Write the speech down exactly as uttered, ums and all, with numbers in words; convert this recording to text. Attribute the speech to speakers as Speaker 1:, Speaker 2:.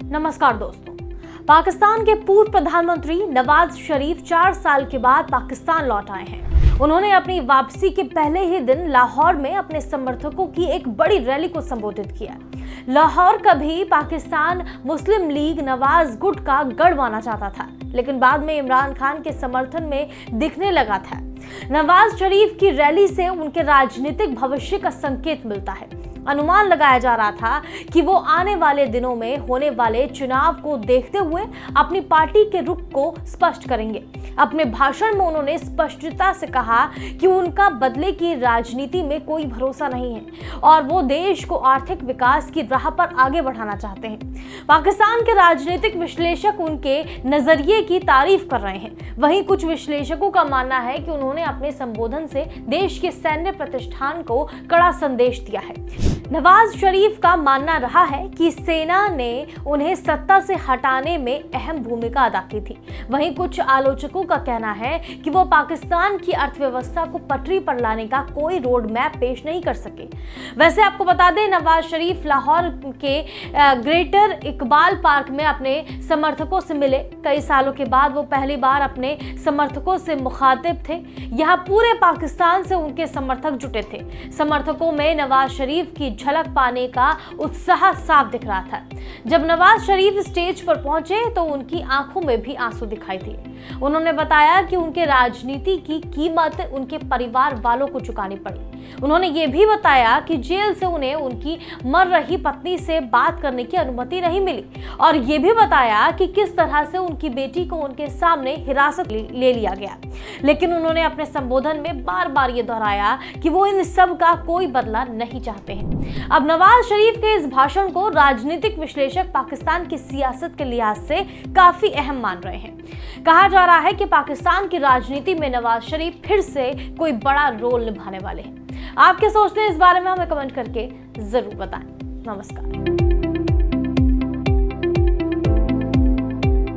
Speaker 1: नमस्कार दोस्तों। पाकिस्तान के पूर्व प्रधानमंत्री नवाज शरीफ चार साल के बाद पाकिस्तान लौट आए हैं। उन्होंने अपनी वापसी के पहले ही दिन लाहौर में अपने समर्थकों की एक बड़ी रैली को संबोधित किया। लाहौर कभी पाकिस्तान मुस्लिम लीग नवाज गुट का गढ़ माना जाता था, लेकिन बाद में इमरान खान के समर्थन में दिखने लगा था। नवाज शरीफ की रैली से उनके राजनीतिक भविष्य का संकेत मिलता है। अनुमान लगाया जा रहा था कि वो आने वाले दिनों में होने वाले चुनाव को देखते हुए अपनी पार्टी के रुख को स्पष्ट करेंगे। अपने भाषण में उन्होंने स्पष्टता से कहा कि उनका बदले की राजनीति में कोई भरोसा नहीं है और वो देश को आर्थिक विकास की राह पर आगे बढ़ाना चाहते हैं। पाकिस्तान के राजनीतिक विश्लेषक उनके नजरिए की तारीफ कर रहे हैं। वहीं कुछ विश्लेषकों का मानना है कि उन्होंने अपने संबोधन से देश के सैन्य प्रतिष्ठान को कड़ा संदेश दिया है। नवाज शरीफ का मानना रहा है कि सेना ने उन्हें सत्ता से हटाने में अहम भूमिका अदा की थी। वहीं कुछ आलोचकों का कहना है कि वो पाकिस्तान की अर्थव्यवस्था को पटरी पर लाने का कोई रोड मैप पेश नहीं कर सके। वैसे आपको बता दें, नवाज शरीफ लाहौर के ग्रेटर इकबाल पार्क में अपने समर्थकों से मिले। कई सालों के बाद वो पहली बार अपने समर्थकों से मुखातिब थे। यहाँ पूरे पाकिस्तान से उनके समर्थक जुटे थे। समर्थकों में नवाज शरीफ की झलक पाने का उत्साह साफ दिख रहा था। जब नवाज शरीफ स्टेज पर पहुंचे तो उनकी आंखों में भी आंसू दिखाई दिए। उन्होंने बताया कि उनके राजनीति की कीमत उनके परिवार वालों को चुकानी पड़ी। उन्होंने ये भी बताया कि जेल से उन्हें उनकी मर रही पत्नी से बात करने की अनुमति नहीं मिली और ये भी बताया कि किस तरह से उनकी बेटी को उनके सामने हिरासत ले लिया गया। लेकिन उन्होंने अपने संबोधन में बार बार ये दोहराया कि वो इन सब का कोई बदला नहीं चाहते हैं। अब नवाज शरीफ के इस भाषण को राजनीतिक विश्लेषक पाकिस्तान की सियासत के लिहाज से काफी अहम मान रहे हैं। कहा जा रहा है कि पाकिस्तान की राजनीति में नवाज शरीफ फिर से कोई बड़ा रोल निभाने वाले हैं। आप क्या सोचते हैं इस बारे में हमें कमेंट करके जरूर बताएं। नमस्कार।